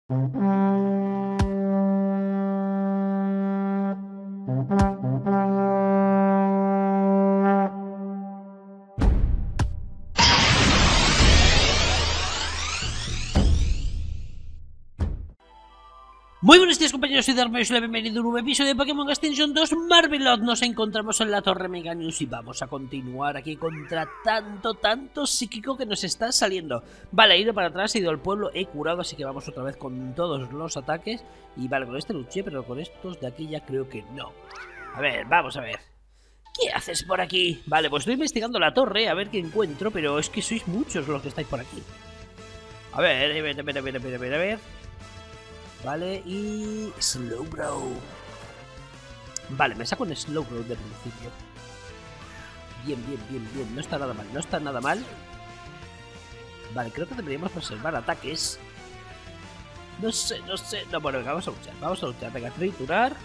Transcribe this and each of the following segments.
Muy buenos días, compañeros, soy Darby, os doy la bienvenida a un nuevo episodio de Pokémon Extinction 2 Marvelot. Nos encontramos en la Torre Meganius y vamos a continuar aquí contra tanto psíquico que nos está saliendo. Vale, he ido para atrás, he ido al pueblo, he curado, así que vamos otra vez con todos los ataques. Y vale, con este luché, pero con estos de aquí ya creo que no. A ver, vamos a ver. ¿Qué haces por aquí? Vale, pues estoy investigando la torre, a ver qué encuentro, pero es que sois muchos los que estáis por aquí. A ver. Vale, y... Slowbro. Vale, me saco un Slowbro de principio. Bien. No está nada mal. Vale, creo que deberíamos reservar ataques. No sé. No, bueno, venga, vamos a luchar. Venga, triturar.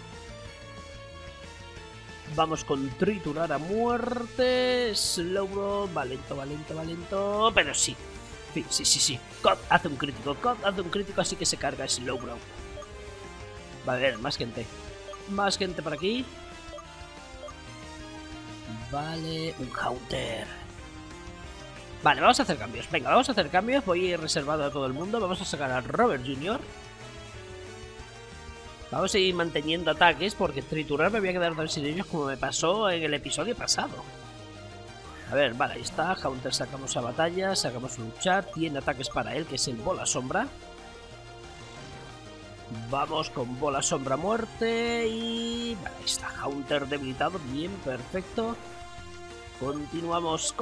Vamos con triturar a muerte. Slowbro, valento. Pero sí. Sí. Cod hace un crítico, así que se carga Slowbro. Vale, a ver, más gente por aquí. Vale, un Haunter. Vale, vamos a hacer cambios. Venga, voy a ir reservado a todo el mundo. Vamos a sacar a Robert Jr. Vamos a ir manteniendo ataques, porque triturar me voy a quedar sin ellos, como me pasó en el episodio pasado. A ver, vale, ahí está. Haunter sacamos a batalla, sacamos a luchar. Tiene ataques para él, que es el bola sombra. Vamos con bola sombra muerte y... Vale, ahí está. Haunter debilitado. Bien, perfecto. Continuamos.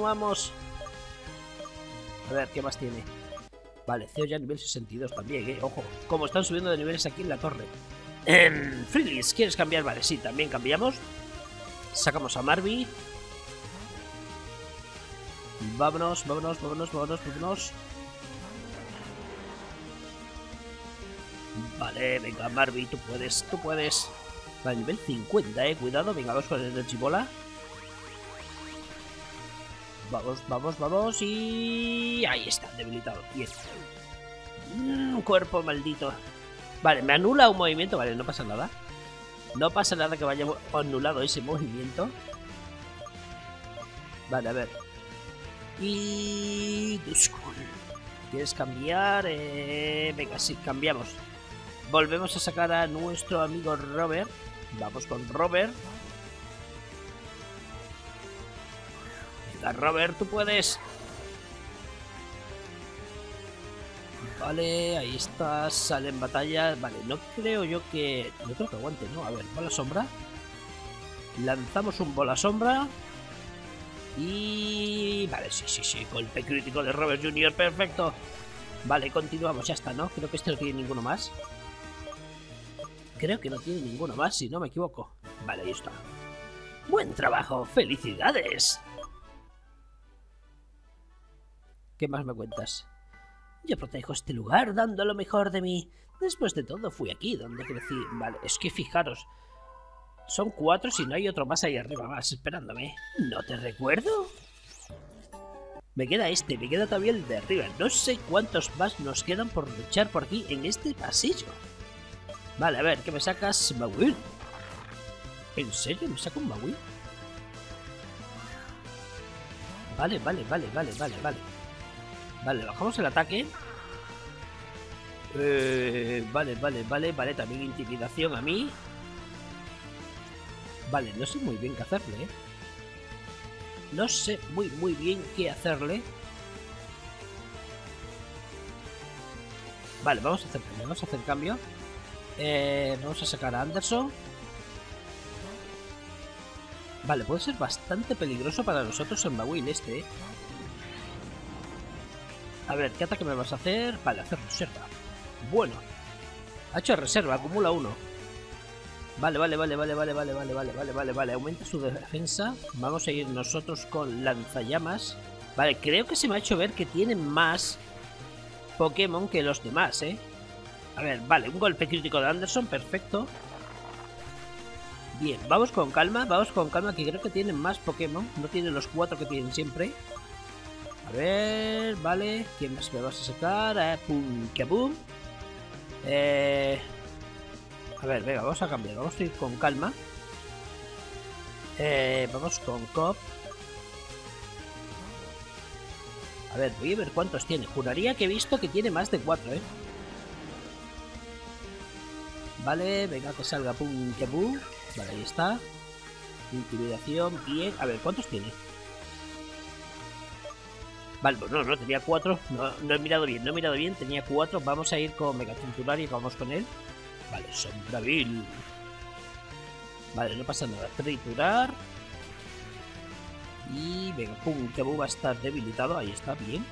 A ver, ¿qué más tiene? Vale, Ceo ya nivel 62 también, ojo. Como están subiendo de niveles aquí en la torre. Freelys, ¿quieres cambiar? Vale, sí, también cambiamos. Sacamos a Marby. Vámonos. Vale, venga, Marby, tú puedes. Vale, nivel 50, cuidado, venga, vamos con el Energy Bola. Vamos, y... Ahí está, debilitado, bien. Cuerpo maldito. Vale, me anula un movimiento, vale, no pasa nada. No pasa nada que vaya anulado ese movimiento. Vale, a ver. Y... Duskull. ¿Quieres cambiar? Venga, sí, cambiamos. Volvemos a sacar a nuestro amigo Robert. Vamos con Robert. Venga, Robert, tú puedes. Vale, ahí está, sale en batalla. Vale, no creo que aguante, ¿no? A ver, bola sombra. Lanzamos un bola sombra. Y... Vale, sí, golpe crítico de Robert Jr., perfecto. Vale, continuamos, ya está, ¿no? Creo que este no tiene ninguno más. Si no me equivoco. Vale, ahí está. ¡Buen trabajo! ¡Felicidades! ¿Qué más me cuentas? Yo protejo este lugar dando lo mejor de mí. Después de todo, fui aquí donde crecí. Vale, es que fijaros. Son 4 si no hay otro más ahí arriba más esperándome. ¿No te recuerdo? Me queda todavía el de arriba. No sé cuántos más nos quedan por luchar por aquí en este pasillo. Vale, a ver, ¿qué me sacas? Mawile. ¿En serio me saco un Mawile? Vale. Vale, bajamos el ataque. Vale, también intimidación a mí. Vale, no sé muy bien qué hacerle, No sé muy bien qué hacerle. Vale, vamos a hacer cambio. Vamos a sacar a Anderson. Vale, puede ser bastante peligroso para nosotros en Mawile este, A ver, ¿qué ataque me vas a hacer? Vale, hacer reserva. Bueno. Ha hecho reserva, acumula 1. Vale. Aumenta su defensa. Vamos a ir nosotros con lanzallamas. Vale, creo que se me ha hecho ver que tiene más Pokémon que los demás, A ver, vale, un golpe crítico de Anderson, perfecto. Bien, vamos con calma, que creo que tienen más Pokémon. No tienen los 4 que tienen siempre. A ver, vale. ¿Quién más me vas a sacar? Pum, kaboom. A ver, venga, vamos a cambiar. Vamos a ir con calma. Vamos con Cop. A ver, voy a ver cuántos tiene. Juraría que he visto que tiene más de 4, ¿eh? Vale, venga, que salga pum, que pum. Vale, ahí está. Intimidación, bien. A ver, ¿cuántos tiene? Vale, pues no, tenía 4. No he mirado bien, tenía 4. Vamos a ir con Mega Triturar y vamos con él. Vale, Sombravil. Vale, no pasa nada. Triturar. Y venga, pum, que va a estar debilitado. Ahí está, bien.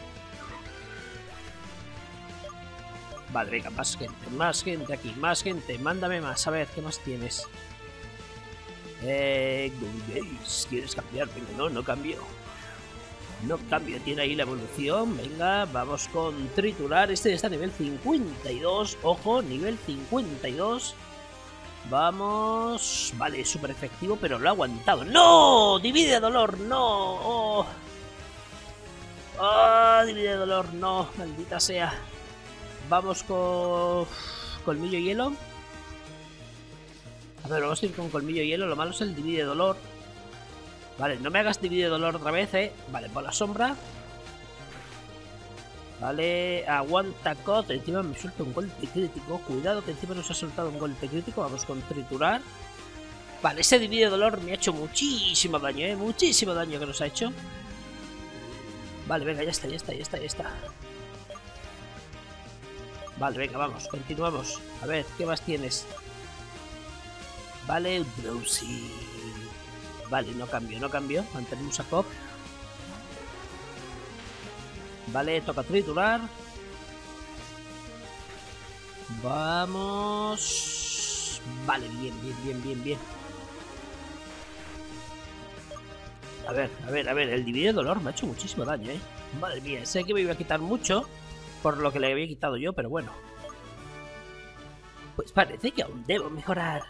Vale, venga, más gente aquí, más gente. Mándame más, a ver, ¿qué más tienes? Golbase, ¿quieres cambiar? Venga, no cambio. No cambio, tiene ahí la evolución. Venga, vamos con Triturar. Este está a nivel 52. Ojo, nivel 52. Vamos. Vale, súper efectivo, pero lo ha aguantado. ¡No! ¡Divide dolor! ¡No! ¡Oh! ¡Oh! ¡Divide dolor! ¡No! ¡Maldita sea! Vamos con Colmillo Hielo. A ver, vamos a ir con Colmillo Hielo. Lo malo es el divide dolor. Vale, no me hagas divide dolor otra vez, Vale, por la sombra. Vale, aguanta Cot. Encima me suelta un golpe crítico. Cuidado que encima nos ha soltado un golpe crítico. Vamos con Triturar. Vale, ese divide dolor me ha hecho muchísimo daño, muchísimo daño que nos ha hecho. Vale, venga, ya está. Vale, venga, vamos, continuamos. A ver, ¿qué más tienes? Vale, Drowsy. Vale, no cambio. Mantenemos a Cop. Vale, toca Triturar. Vamos. Vale, bien. A ver, el divide dolor me ha hecho muchísimo daño, Madre mía, sé que me iba a quitar mucho por lo que le había quitado yo, pero bueno. Pues parece que aún debo mejorar.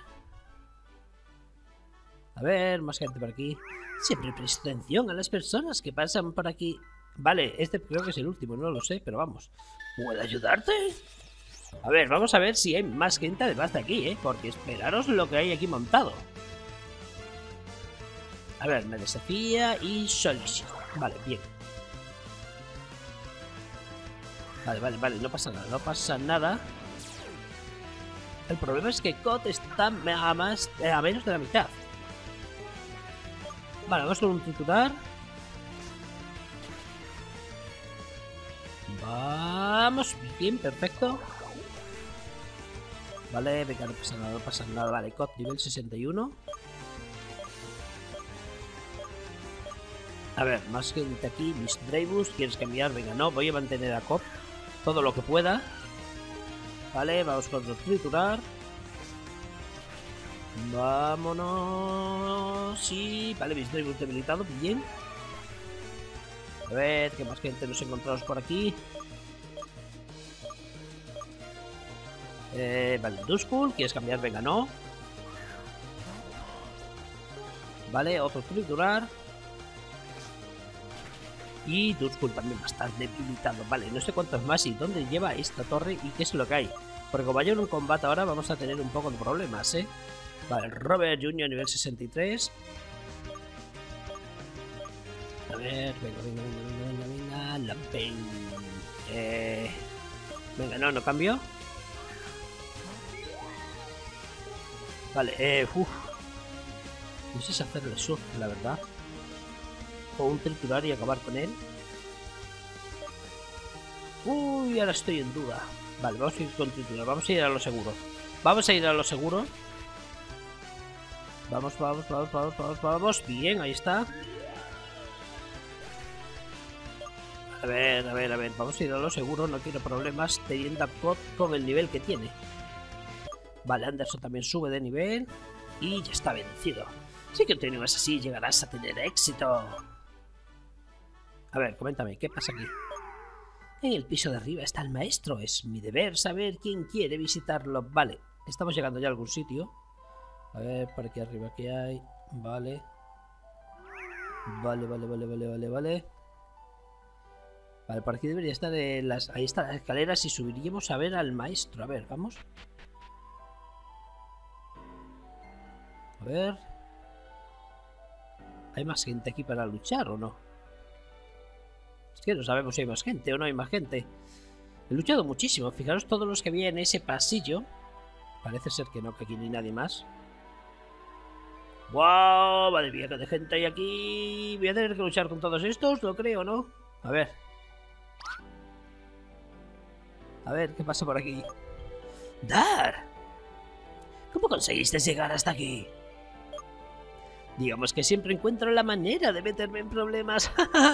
A ver, más gente por aquí. Siempre presto atención a las personas que pasan por aquí. Vale, este creo que es el último, no lo sé, pero vamos. ¿Puedo ayudarte? A ver, vamos a ver si hay más gente además de aquí, porque esperaros lo que hay aquí montado. A ver, me desafía y solicito. Vale, bien. Vale, no pasa nada. El problema es que Cot está a menos de la mitad. Vale, vamos con un Triturar. Vamos, bien, perfecto. Vale, venga, no pasa nada. Vale, Cot nivel 61. A ver, más gente aquí. Miss Draybus, ¿quieres cambiar? Venga, no, voy a mantener a Cot todo lo que pueda. Vale, vamos con otro Triturar. Vámonos. Sí, vale, Miss Draybus debilitado, bien. A ver, ¿qué más gente nos encontramos por aquí? Vale, Duskull, ¿quieres cambiar? Venga, no. Vale, otro Triturar. Y Duskull también va a estar debilitado. Vale, no sé cuántos más y dónde lleva esta torre y qué es lo que hay. Porque como vaya en un combate ahora vamos a tener un poco de problemas, Vale, Robert Jr. nivel 63. A ver, venga. Lampen. Venga, no cambio. Vale, no sé si hacerle surf, la verdad. O un Triturar y acabar con él. Uy, ahora estoy en duda. Vale, vamos a ir con Triturar, vamos a ir a lo seguro. Vamos. Bien, ahí está. A ver. Vamos a ir a lo seguro, no quiero problemas teniendo a Cot con el nivel que tiene. Vale, Anderson también sube de nivel. Y ya está vencido. Si continúas así, llegarás a tener éxito. A ver, coméntame, ¿qué pasa aquí? En el piso de arriba está el maestro. Es mi deber saber quién quiere visitarlo. Vale, estamos llegando ya a algún sitio. A ver, por aquí arriba, ¿qué hay? Vale. Vale. Vale, por aquí debería estar ahí están las escaleras y subiríamos a ver al maestro. A ver, vamos. A ver. ¿Hay más gente aquí para luchar o no? Es que no sabemos si hay más gente o no hay más gente. He luchado muchísimo. Fijaros todos los que había en ese pasillo. Parece ser que no, que aquí no hay nadie más. ¡Wow! Madre mía, que de gente hay aquí. Voy a tener que luchar con todos estos, lo creo, ¿no? A ver. A ver, ¿qué pasa por aquí? ¡Dar! ¿Cómo conseguiste llegar hasta aquí? Digamos que siempre encuentro la manera de meterme en problemas.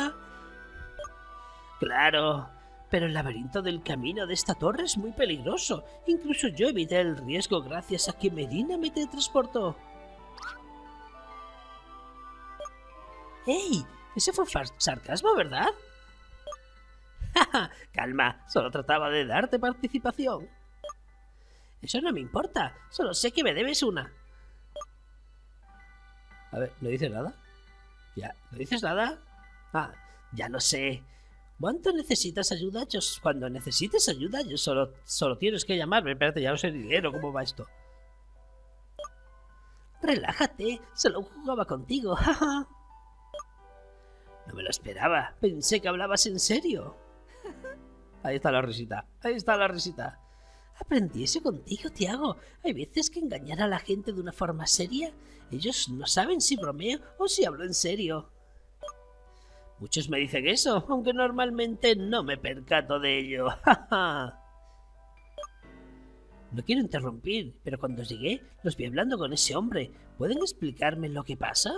Claro, pero el laberinto del camino de esta torre es muy peligroso. Incluso yo evité el riesgo gracias a que Medina me teletransportó. ¡Ey! Ese fue sarcasmo, ¿verdad? Calma, solo trataba de darte participación. Eso no me importa, solo sé que me debes una. A ver, ¿no dices nada? ¿Ya? ¿No dices nada? Ah, ya lo sé. ¿Cuánto necesitas ayuda? Cuando necesites ayuda, yo solo tienes que llamarme. Espérate, ya no sé dinero, ¿cómo va esto? Relájate, solo jugaba contigo. No me lo esperaba, pensé que hablabas en serio. Ahí está la risita, ahí está la risita. Aprendí eso contigo, Tiago. Hay veces que engañar a la gente de una forma seria. Ellos no saben si bromeo o si hablo en serio. Muchos me dicen eso, aunque normalmente no me percato de ello. No quiero interrumpir, pero cuando llegué los vi hablando con ese hombre. ¿Pueden explicarme lo que pasa?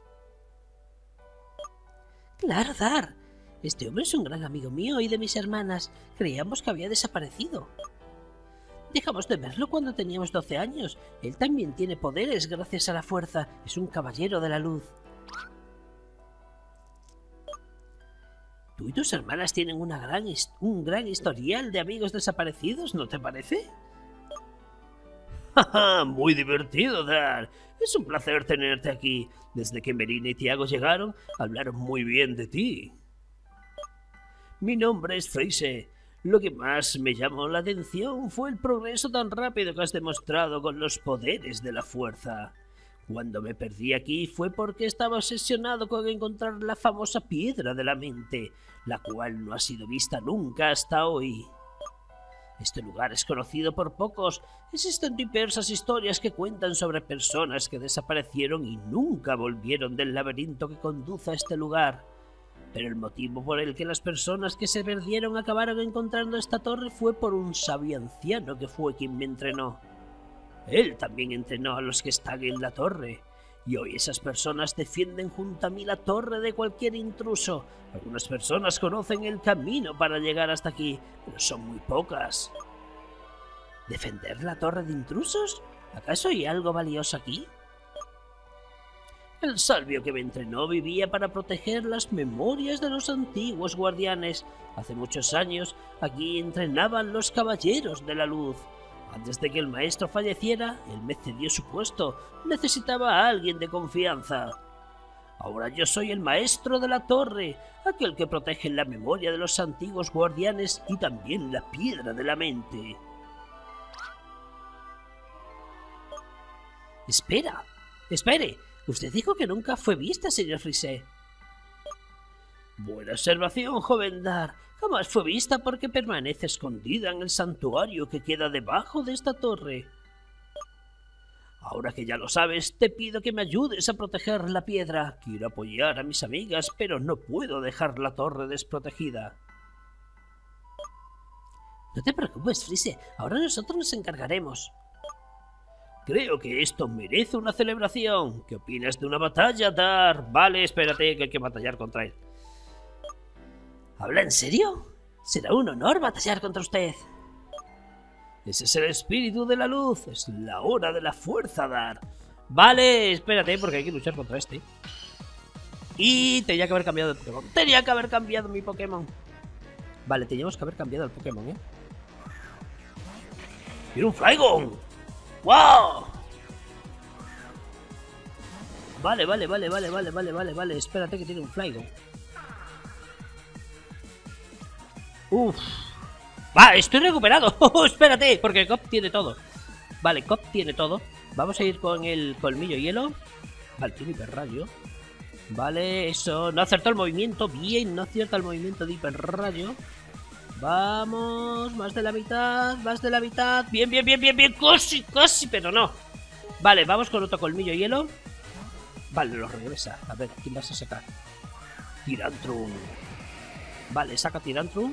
Claro, Dar. Este hombre es un gran amigo mío y de mis hermanas. Creíamos que había desaparecido. Dejamos de verlo cuando teníamos 12 años. Él también tiene poderes gracias a la fuerza. Es un caballero de la luz. Tú y tus hermanas tienen un gran historial de amigos desaparecidos, ¿no te parece? ¡Ja! Muy divertido, Dar. Es un placer tenerte aquí. Desde que Medina y Tiago llegaron, hablaron muy bien de ti. Mi nombre es Freeze. Lo que más me llamó la atención fue el progreso tan rápido que has demostrado con los poderes de la fuerza. Cuando me perdí aquí fue porque estaba obsesionado con encontrar la famosa piedra de la mente, la cual no ha sido vista nunca hasta hoy. Este lugar es conocido por pocos. Existen diversas historias que cuentan sobre personas que desaparecieron y nunca volvieron del laberinto que conduce a este lugar. Pero el motivo por el que las personas que se perdieron acabaron encontrando esta torre fue por un sabio anciano que fue quien me entrenó. Él también entrenó a los que están en la torre, y hoy esas personas defienden junto a mí la torre de cualquier intruso. Algunas personas conocen el camino para llegar hasta aquí, pero son muy pocas. ¿Defender la torre de intrusos? ¿Acaso hay algo valioso aquí? El sabio que me entrenó vivía para proteger las memorias de los antiguos guardianes. Hace muchos años aquí entrenaban los caballeros de la luz. Antes de que el maestro falleciera, él me cedió su puesto. Necesitaba a alguien de confianza. Ahora yo soy el maestro de la torre, aquel que protege la memoria de los antiguos guardianes y también la piedra de la mente. Espera, espere. Usted dijo que nunca fue vista, señor Freeze. Buena observación, joven Dar. Jamás fue vista porque permanece escondida en el santuario que queda debajo de esta torre. Ahora que ya lo sabes, te pido que me ayudes a proteger la piedra. Quiero apoyar a mis amigas, pero no puedo dejar la torre desprotegida. No te preocupes, Freeze. Ahora nosotros nos encargaremos. Creo que esto merece una celebración. ¿Qué opinas de una batalla, Dar? Vale, espérate, que hay que batallar contra él. ¿Habla en serio? Será un honor batallar contra usted. Ese es el espíritu de la luz. Es la hora de la fuerza, Dar. Vale, espérate, porque hay que luchar contra este. Y tenía que haber cambiado de Pokémon. Tenía que haber cambiado mi Pokémon. Vale, teníamos que haber cambiado el Pokémon, ¿eh? ¡Tiene un Flygon! ¡Wow! Vale. Espérate que tiene un Flygon. Uf. Va, estoy recuperado. Espérate, porque Cop tiene todo. Vale, Cop tiene todo. Vamos a ir con el colmillo hielo. Vale, tiene hiperrayo. Vale, eso. No acertó el movimiento. Bien, no acierta el movimiento de hiperrayo. Vamos, más de la mitad, más de la mitad. Bien, bien, bien, bien, bien. Casi, casi, pero no. Vale, vamos con otro colmillo hielo. Vale, lo regresa. A ver, ¿quién vas a sacar? Tyrantrum. Vale, saca Tyrantrum.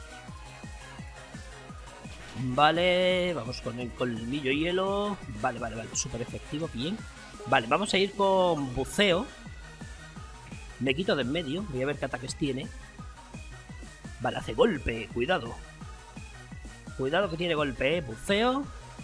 Vale, vamos con el colmillo hielo. Vale, vale, vale, súper efectivo, bien. Vale, vamos a ir con buceo. Me quito de en medio, voy a ver qué ataques tiene. Vale, hace golpe, cuidado. Cuidado que tiene golpe, buceo.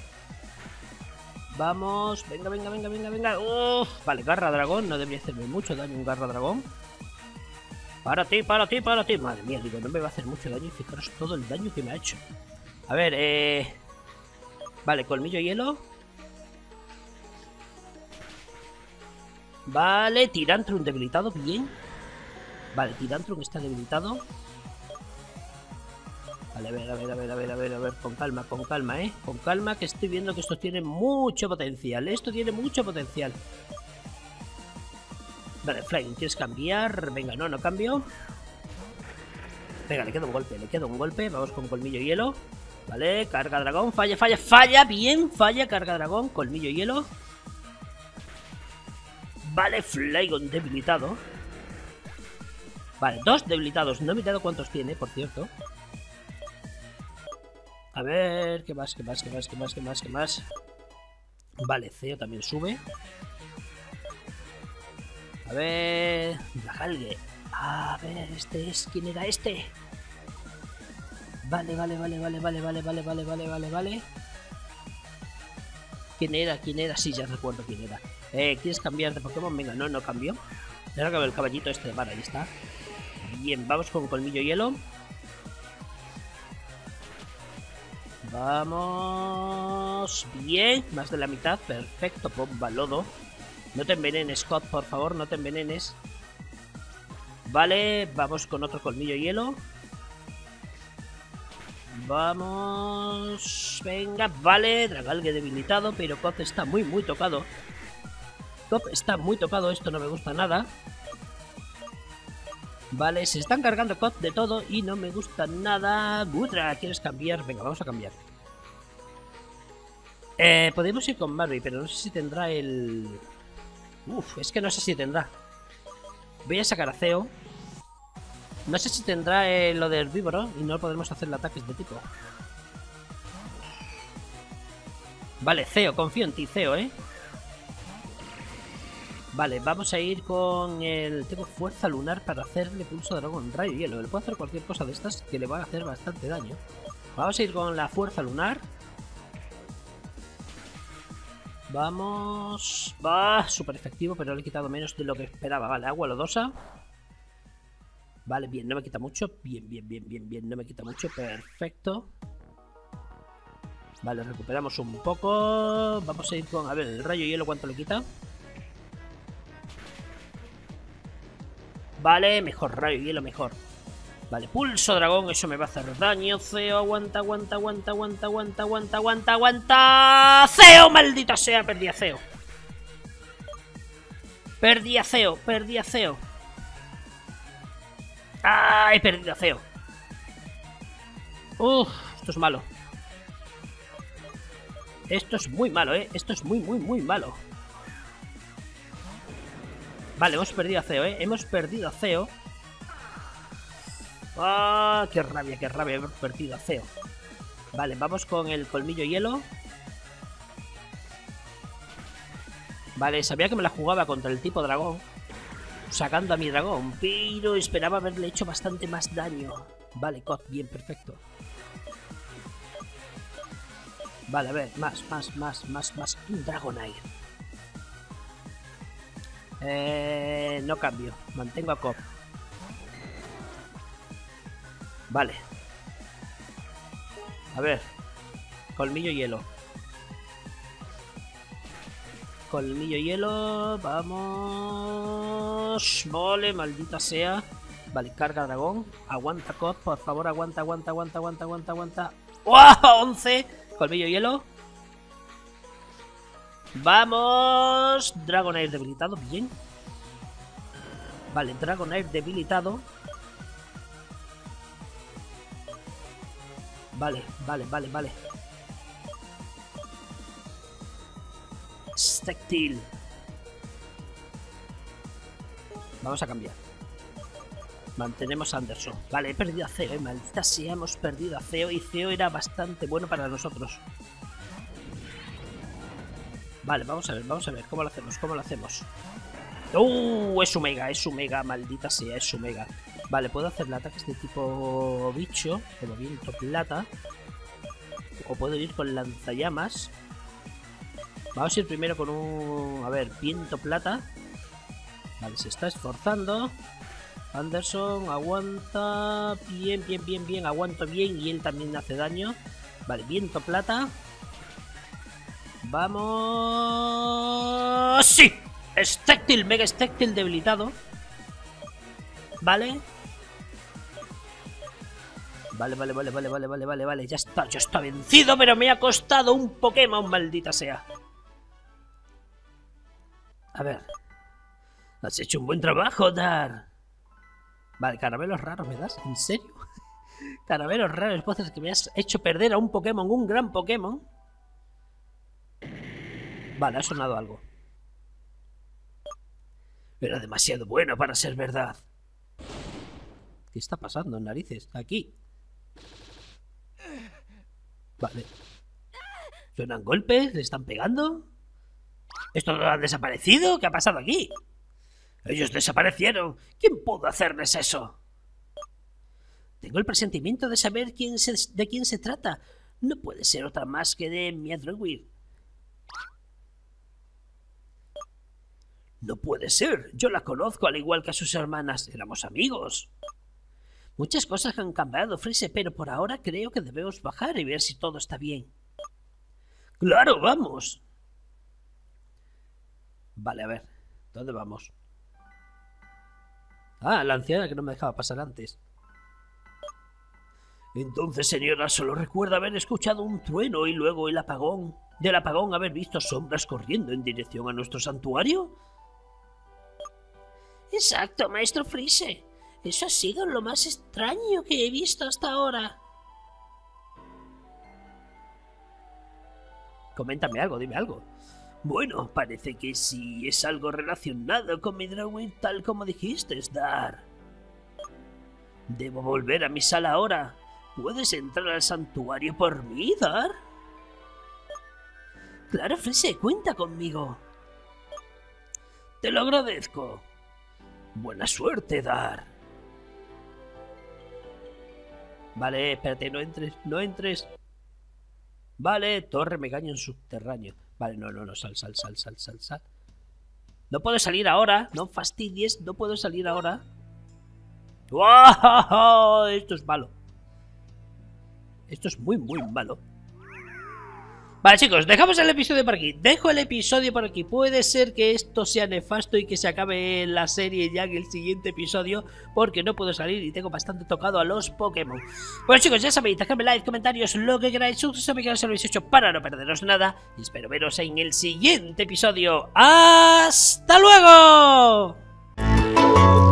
Vamos, venga, venga, venga, venga, venga. Uf, vale, garra dragón, no debería hacerme mucho daño un garra dragón. Para ti, para ti, para ti. Madre mía, digo, no me va a hacer mucho daño y fijaros todo el daño que me ha hecho. A ver, vale, colmillo hielo. Vale, Tyrantrum debilitado, bien. Vale, Tyrantrum está debilitado. Vale, a ver, a ver, a ver, a ver, a ver, a ver, con calma, con calma, que estoy viendo que esto tiene mucho potencial. Esto tiene mucho potencial. Vale, Flying, ¿quieres cambiar? Venga, no, no cambio. Venga, le queda un golpe, le queda un golpe. Vamos con colmillo hielo. Vale, carga dragón, falla, falla, falla. Bien, falla, carga dragón, colmillo hielo. Vale, Flygon debilitado. Vale, 2 debilitados. No he mirado cuántos tiene, por cierto. A ver, ¿qué más, qué más, qué más, qué más, qué más, qué más? Vale, Ceo también sube. A ver... Dragalge. A ver, este es... ¿Quién era este? Vale, vale, vale, vale, vale, vale, vale, vale, vale, vale, vale. ¿Quién era? ¿Quién era? Sí, ya recuerdo quién era. ¿Quieres cambiar de Pokémon? Venga, no, no cambio. Ahora que el caballito este, vale, ahí está. Bien, vamos con colmillo hielo. Vamos. Bien, más de la mitad, perfecto, bomba lodo. No te envenenes, Scott, por favor, no te envenenes. Vale, vamos con otro colmillo hielo. Vamos. Venga, vale, Dragalge debilitado, pero Cop está muy, muy tocado. Cop está muy tocado, esto no me gusta nada. Vale, se están cargando Cop de todo y no me gusta nada. Butra, ¿quieres cambiar? Venga, vamos a cambiar. Podemos ir con Marby, pero no sé si tendrá el... Uf, es que no sé si tendrá. Voy a sacar a Ceo. No sé si tendrá lo de herbívoro y no podremos hacerle ataques de tipo. Vale, Ceo, confío en ti, Ceo, Vale, vamos a ir con el... Tengo fuerza lunar para hacerle pulso dragón, rayo hielo. Le puedo hacer cualquier cosa de estas que le va a hacer bastante daño. Vamos a ir con la fuerza lunar. Vamos... Va, súper efectivo, pero le he quitado menos de lo que esperaba. Vale, agua lodosa. Vale, bien, no me quita mucho. Bien, bien, bien, bien, bien, no me quita mucho. Perfecto. Vale, recuperamos un poco. Vamos a ir con... A ver, el rayo hielo, ¿cuánto le quita? Vale, mejor, rayo hielo, mejor. Vale, pulso dragón, eso me va a hacer daño. Ceo, aguanta, aguanta, aguanta, aguanta, aguanta, aguanta, aguanta, aguanta. Ceo, maldita sea, perdí a Ceo. Perdí a Ceo, perdí a Ceo. ¡Ah! He perdido a Ceo. Uf, esto es malo. Esto es muy malo, Esto es muy, muy, muy malo. Vale, hemos perdido a Ceo, Hemos perdido a Ceo. ¡Ah! ¡Qué rabia, qué rabia! Hemos perdido a Ceo. Vale, vamos con el colmillo hielo. Vale, sabía que me la jugaba contra el tipo dragón, sacando a mi dragón, pero esperaba haberle hecho bastante más daño. Vale, Cod, bien, perfecto. Vale, a ver, más. Un Dragonite. No cambio, mantengo a Cod. Vale. A ver, colmillo hielo. Colmillo hielo, vamos. Vale, maldita sea. Vale, carga dragón. Aguanta, COD, por favor, aguanta. ¡Wow! 11. Colmillo hielo. ¡Vamos! Dragonair debilitado, bien. Vale, Dragonair debilitado. Vale. Stectil. Vamos a cambiar. Mantenemos a Anderson. Vale, he perdido a Ceo, maldita sea, hemos perdido a Ceo. Y Ceo era bastante bueno para nosotros. Vale, vamos a ver, ¿cómo lo hacemos? Es su mega, maldita sea, es su mega. Vale, puedo hacer ataques de tipo bicho, como viento plata. O puedo ir con lanzallamas. Vamos a ir primero con un... A ver, viento plata. Vale, se está esforzando. Anderson, aguanta. Bien, aguanto bien. Y él también hace daño. Vale, viento plata. ¡Vamos! ¡Sí! Stectil, mega Stectil debilitado. Vale. Vale. Ya está vencido, pero me ha costado un Pokémon, maldita sea. A ver. Has hecho un buen trabajo, Dar. Vale, caramelos raros me das, ¿en serio? Caramelos raros, voces que me has hecho perder a un Pokémon, un gran Pokémon. Vale, ha sonado algo. Era demasiado bueno para ser verdad. ¿Qué está pasando, narices? Aquí. Vale. ¿Suenan golpes? ¿Le están pegando? ¿Estos han desaparecido? ¿Qué ha pasado aquí? Ellos desaparecieron. ¿Quién pudo hacerles eso? Tengo el presentimiento de saber de quién se trata. No puede ser otra más que de Miadrowir. No puede ser. Yo la conozco al igual que a sus hermanas. Éramos amigos. Muchas cosas han cambiado, Freeze, pero por ahora creo que debemos bajar y ver si todo está bien. ¡Claro, vamos! Vale, a ver. ¿Dónde vamos? Ah, la anciana que no me dejaba pasar antes. Entonces, señora, solo recuerda haber escuchado un trueno y luego el apagón. Del apagón haber visto sombras corriendo en dirección a nuestro santuario. Exacto, maestro Freeze. Eso ha sido lo más extraño que he visto hasta ahora. Coméntame algo, dime algo. Bueno, parece que sí es algo relacionado con Miadrowir, tal como dijiste, Dar. Debo volver a mi sala ahora. ¿Puedes entrar al santuario por mí, Dar? Claro, Freeze, cuenta conmigo. Te lo agradezco. Buena suerte, Dar. Vale, espérate, no entres. Vale, torre Meganium subterráneo. Vale, no, sal. No puedo salir ahora, no fastidies, no puedo salir ahora. ¡Wow! Esto es malo. Esto es muy malo. Vale, chicos, dejamos el episodio por aquí. Dejo el episodio por aquí. Puede ser que esto sea nefasto y que se acabe la serie ya en el siguiente episodio, porque no puedo salir y tengo bastante tocado a los Pokémon. Bueno, chicos, ya sabéis, dejadme like, comentarios, lo que queráis. Suscribiros que no se lo habéis hecho para no perderos nada. Y espero veros en el siguiente episodio. ¡Hasta luego!